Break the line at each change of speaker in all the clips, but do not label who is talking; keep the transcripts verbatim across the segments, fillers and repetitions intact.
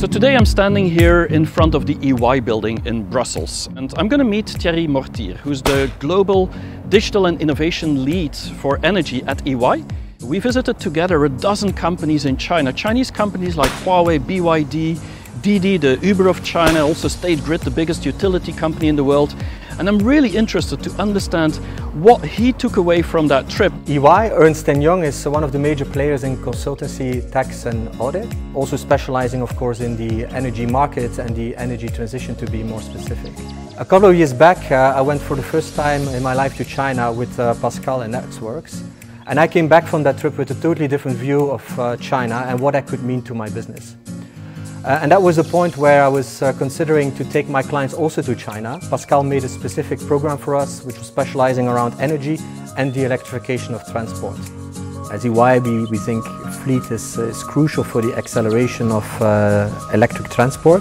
So today I'm standing here in front of the E Y building in Brussels, and I'm going to meet Thierry Mortier, who's the Global Digital and Innovation Lead for Energy at E Y. We visited together a dozen companies in China, Chinese companies like Huawei, B Y D, Didi, the Uber of China, also State Grid, the biggest utility company in the world. And I'm really interested to understand what he took away from that trip.
E Y, Ernst and Young, is one of the major players in consultancy, tax and audit, also specializing of course in the energy market and the energy transition, to be more specific. A couple of years back uh, I went for the first time in my life to China with uh, Pascal and Networks, and I came back from that trip with a totally different view of uh, China and what that could mean to my business. Uh, and that was the point where I was uh, considering to take my clients also to China. Pascal made a specific program for us, which was specializing around energy and the electrification of transport. As E Y, we, we think fleet is, is crucial for the acceleration of uh, electric transport.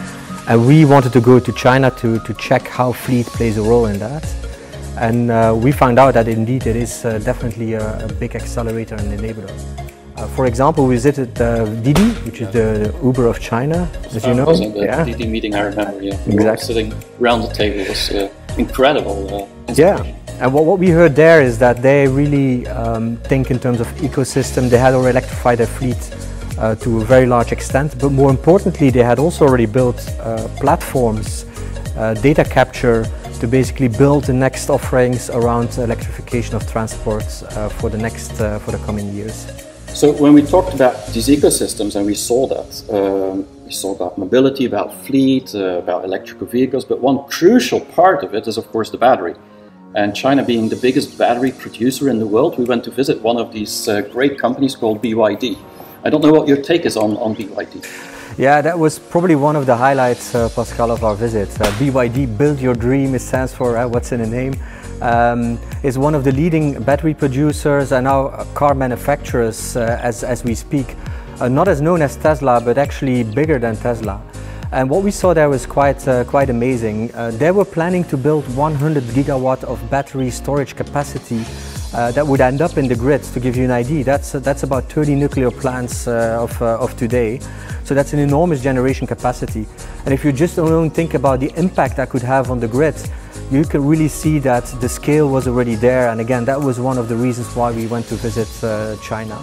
And we wanted to go to China to, to check how fleet plays a role in that. And uh, we found out that indeed it is uh, definitely a, a big accelerator and enabler. Uh, for example, we visited uh, Didi, which is the, the Uber of China, as you know.
Was the
yeah.
Didi meeting, I remember, yeah. We
exactly.
were sitting around the table. It was uh, incredible. Uh,
yeah, and what, what we heard there is that they really um, think in terms of ecosystem. They had already electrified their fleet uh, to a very large extent, but more importantly, they had also already built uh, platforms, uh, data capture, to basically build the next offerings around electrification of transport uh, for the next, uh, for the coming years.
So when we talked about these ecosystems, and we saw that, um, we saw about mobility, about fleet, uh, about electrical vehicles, but one crucial part of it is of course the battery. And China being the biggest battery producer in the world, we went to visit one of these uh, great companies called B Y D. I don't know what your take is on, on B Y D.
Yeah, that was probably one of the highlights, uh, Pascal, of our visit. Uh, B Y D, Build Your Dream, it stands for uh, what's in the name. Um, is one of the leading battery producers and now car manufacturers uh, as, as we speak. Uh, not as known as Tesla, but actually bigger than Tesla. And what we saw there was quite, uh, quite amazing. Uh, they were planning to build one hundred gigawatt of battery storage capacity uh, that would end up in the grid. To give you an idea, that's, uh, that's about thirty nuclear plants uh, of, uh, of today. So that's an enormous generation capacity. And if you just don't think about the impact that could have on the grid, you can really see that the scale was already there, and again, that was one of the reasons why we went to visit uh, China.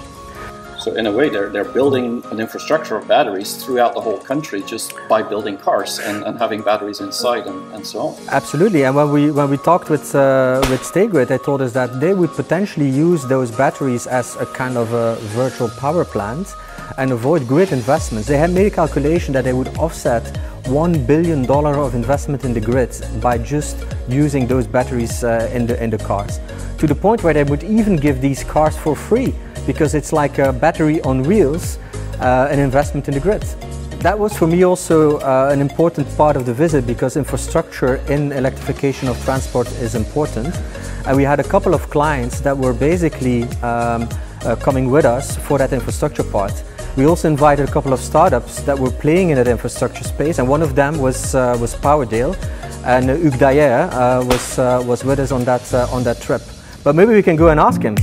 So in a way, they're, they're building an infrastructure of batteries throughout the whole country just by building cars and, and having batteries inside and, and so on.
Absolutely, and when we, when we talked with, uh, with State Grid, they told us that they would potentially use those batteries as a kind of a virtual power plant and avoid grid investments. They had made a calculation that they would offset one billion dollars of investment in the grid by just using those batteries uh, in, the, in the cars. To the point where they would even give these cars for free, because it's like a battery on wheels, uh, an investment in the grid. That was for me also uh, an important part of the visit, because infrastructure in electrification of transport is important. And we had a couple of clients that were basically um, uh, coming with us for that infrastructure part. We also invited a couple of startups that were playing in that infrastructure space, and one of them was uh, was Powerdale, and uh, Hugues Dayer uh, was uh, was with us on that uh, on that trip. But maybe we can go and ask him.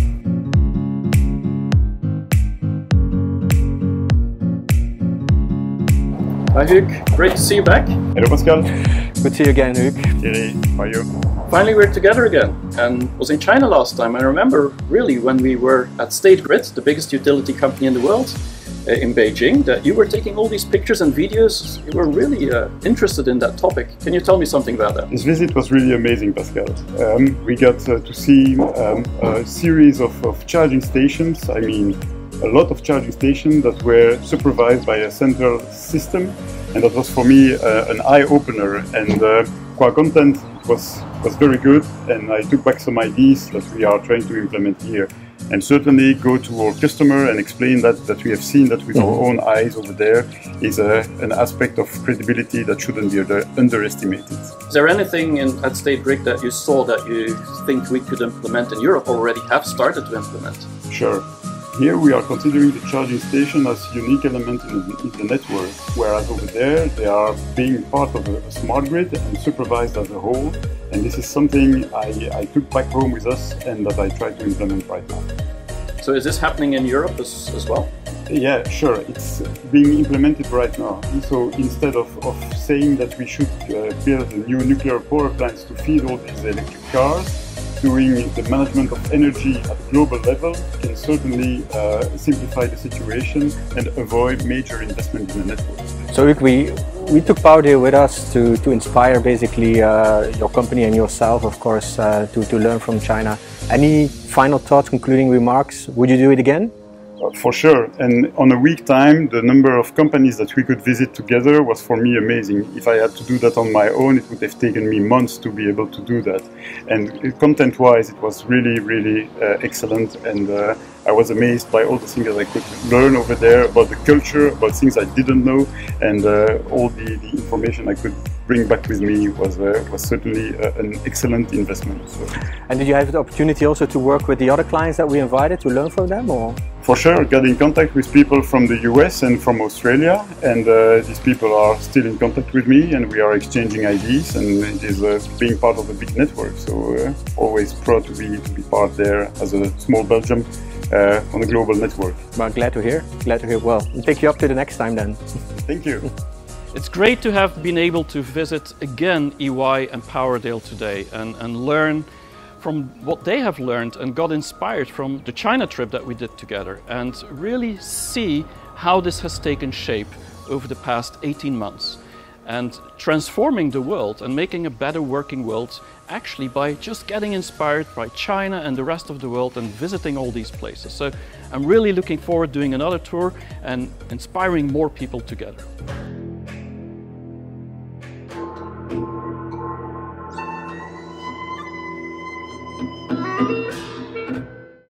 Hi Hugues, great to see you back.
Hello Pascal.
Good to see you again, Hugues.
Thierry, how are you?
Finally we're together again, and was in China last time. I remember really when we were at State Grid, the biggest utility company in the world, in Beijing, that you were taking all these pictures and videos. You were really uh, interested in that topic. Can you tell me something about that?
This visit was really amazing, Pascal. Um, we got uh, to see um, a series of, of charging stations. I mean, a lot of charging stations that were supervised by a central system, and that was for me uh, an eye-opener. And uh, our content was, was very good, and I took back some ideas that we are trying to implement here. And certainly go to our customer and explain that, that we have seen that with mm-hmm. our own eyes over there is a, an aspect of credibility that shouldn't be under, underestimated.
Is there anything in, at State Grid that you saw that you think we could implement in Europe, already have started to implement?
Sure. Here we are considering the charging station as a unique element in the, in the network, whereas over there they are being part of a, a smart grid and supervised as a whole. And this is something I, I took back home with us and that I try to implement right now.
So is this happening in Europe as, as well?
Yeah, sure. It's being implemented right now. So instead of, of saying that we should uh, build new nuclear power plants to feed all these electric cars, doing the management of energy at global level can certainly uh, simplify the situation and avoid major investment in the network.
So Luc, we, we took Powerdale with us to, to inspire basically uh, your company and yourself, of course, uh, to, to learn from China. Any final thoughts, concluding remarks? Would you do it again?
For sure, and on a week time, the number of companies that we could visit together was for me amazing. If I had to do that on my own, it would have taken me months to be able to do that. And content-wise, it was really, really uh, excellent, and uh, I was amazed by all the things that I could learn over there about the culture, about things I didn't know, and uh, all the, the information I could bring back with me was uh, was certainly uh, an excellent investment. So.
And did you have the opportunity also to work with the other clients that we invited to learn from them, or?
For sure, got in contact with people from the U S and from Australia, and uh, these people are still in contact with me, and we are exchanging ideas, and it is uh, being part of a big network. So uh, always proud to be to be part there as a small Belgium uh, on a global network.
Well, glad to hear. Glad to hear. Well, we'll take you up to the next time then.
Thank you.
It's great to have been able to visit again E Y and Powerdale today and, and learn from what they have learned and got inspired from the China trip that we did together, and really see how this has taken shape over the past eighteen months and transforming the world and making a better working world actually by just getting inspired by China and the rest of the world and visiting all these places. So I'm really looking forward to doing another tour and inspiring more people together.
Bye.